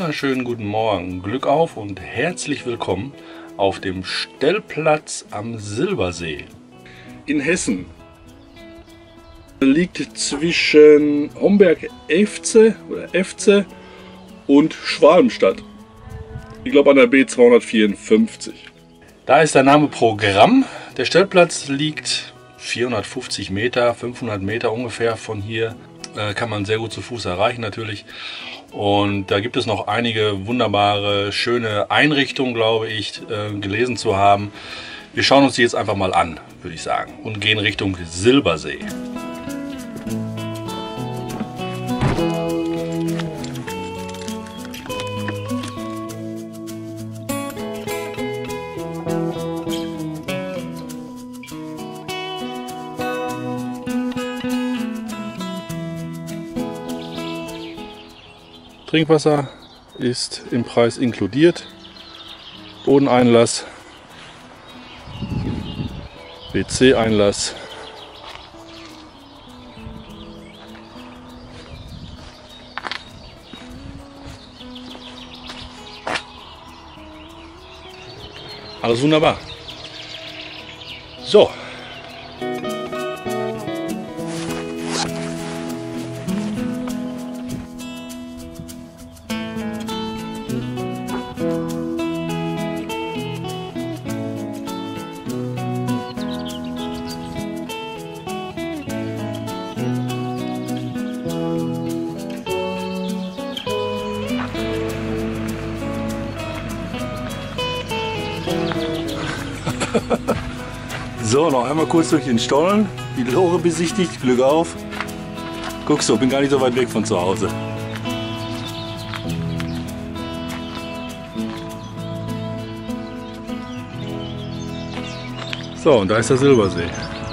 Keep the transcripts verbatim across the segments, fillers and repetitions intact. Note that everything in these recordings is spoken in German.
wunderschönen guten Morgen, Glück auf und herzlich willkommen auf dem Stellplatz am Silbersee in Hessen. Liegt zwischen Homberg-Efze oder Efze und Schwalmstadt. Ich glaube an der B zweihundertvierundfünfzig. Da ist der Name Programm. Der Stellplatz liegt vierhundertfünfzig Meter, fünfhundert Meter ungefähr von hier. Äh, kann man sehr gut zu Fuß erreichen natürlich. Und da gibt es noch einige wunderbare, schöne Einrichtungen, glaube ich, äh, gelesen zu haben. Wir schauen uns die jetzt einfach mal an, würde ich sagen, und gehen Richtung Silbersee. Trinkwasser ist im Preis inkludiert, Bodeneinlass, W C-Einlass, alles wunderbar. So. So, noch einmal kurz durch den Stollen, die Lore besichtigt, Glück auf. Guckst du, bin gar nicht so weit weg von zu Hause. So, und da ist der Silbersee.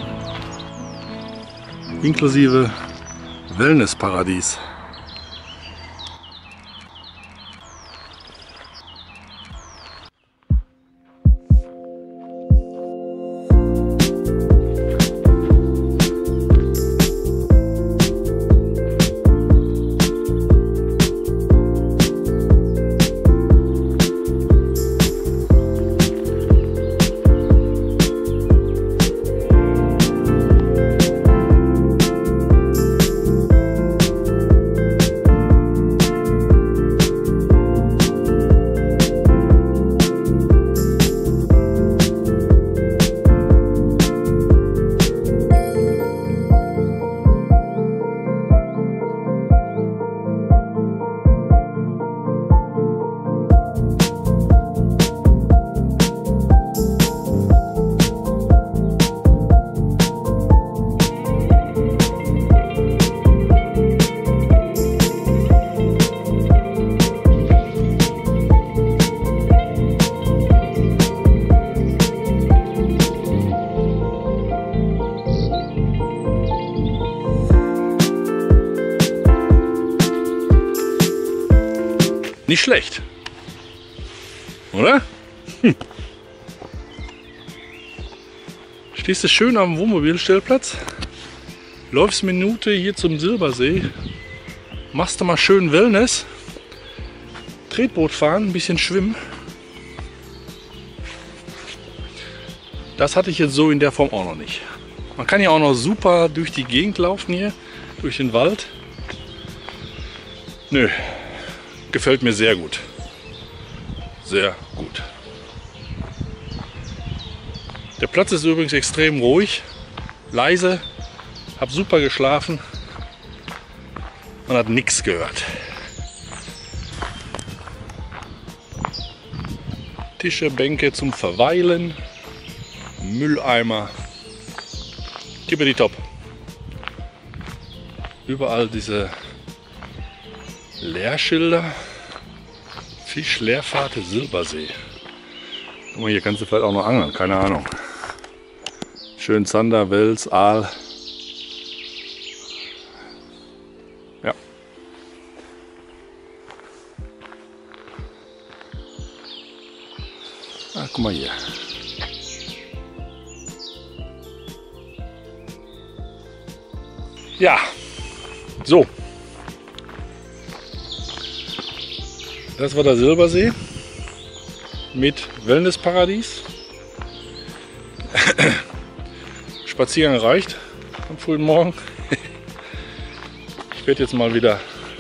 Inklusive Wellnessparadies. Nicht schlecht, oder? Hm. Stehst du schön am Wohnmobilstellplatz, läufst eine Minute hier zum Silbersee, machst du mal schön Wellness, Tretboot fahren, ein bisschen schwimmen. Das hatte ich jetzt so in der Form auch noch nicht. Man kann ja auch noch super durch die Gegend laufen hier, durch den Wald. Nö. Gefällt mir sehr gut. Sehr gut. Der Platz ist übrigens extrem ruhig, leise, habe super geschlafen. Man hat nichts gehört. Tische, Bänke zum Verweilen, Mülleimer. Tippity-top. Überall diese Leerschilder. Fischleerfahrt Silbersee. Guck mal, hier kannst du vielleicht auch noch angeln, keine Ahnung. Schön Zander, Wels, Aal. Ja. Ah, guck mal hier. Ja, so. Das war der Silbersee mit Wellnessparadies. Spaziergang reicht am frühen Morgen. Ich werde jetzt mal wieder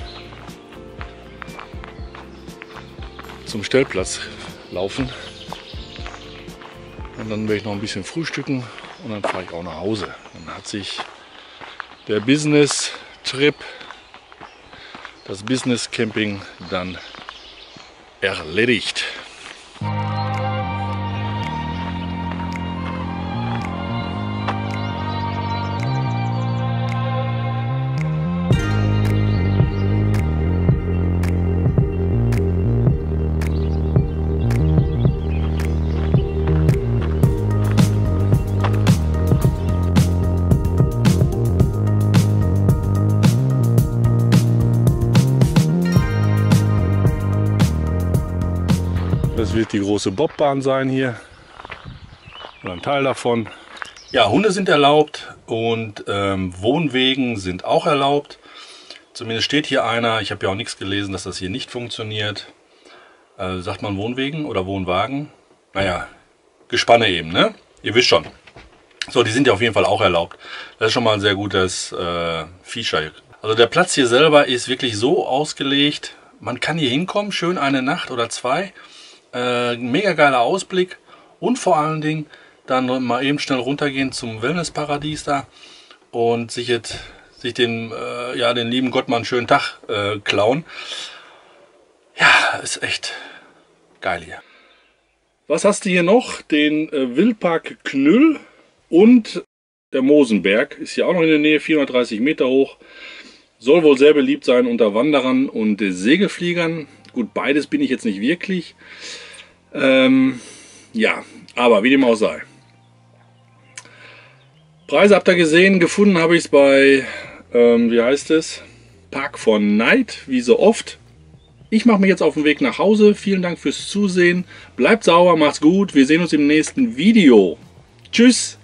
zum Stellplatz laufen und dann werde ich noch ein bisschen frühstücken und dann fahre ich auch nach Hause. Dann hat sich der Business Trip, das Business Camping dann erledigt. Das wird die große Bobbahn sein hier. Oder ein Teil davon. Ja, Hunde sind erlaubt und ähm, Wohnwegen sind auch erlaubt. Zumindest steht hier einer. Ich habe ja auch nichts gelesen, dass das hier nicht funktioniert. Äh, sagt man Wohnwegen oder Wohnwagen? Naja, Gespanne eben, ne? Ihr wisst schon. So, die sind ja auf jeden Fall auch erlaubt. Das ist schon mal ein sehr gutes äh, Feature. Also der Platz hier selber ist wirklich so ausgelegt. Man kann hier hinkommen, schön eine Nacht oder zwei. Äh, mega geiler Ausblick und vor allen Dingen dann mal eben schnell runtergehen zum Wellnessparadies da und sich jetzt sich den, äh, ja, den lieben Gott mal einen schönen Tag äh, klauen. Ja, ist echt geil hier. Was hast du hier noch? Den äh, Wildpark Knüll und der Mosenberg ist hier auch noch in der Nähe, vierhundertdreißig Meter hoch. Soll wohl sehr beliebt sein unter Wanderern und äh, Segelfliegern. Gut, beides bin ich jetzt nicht wirklich. Ähm, ja, aber wie dem auch sei. Preise habt ihr gesehen, gefunden habe ich es bei, ähm, wie heißt es? Park for Night, wie so oft. Ich mache mich jetzt auf den Weg nach Hause. Vielen Dank fürs Zusehen. Bleibt sauber, macht's gut. Wir sehen uns im nächsten Video. Tschüss!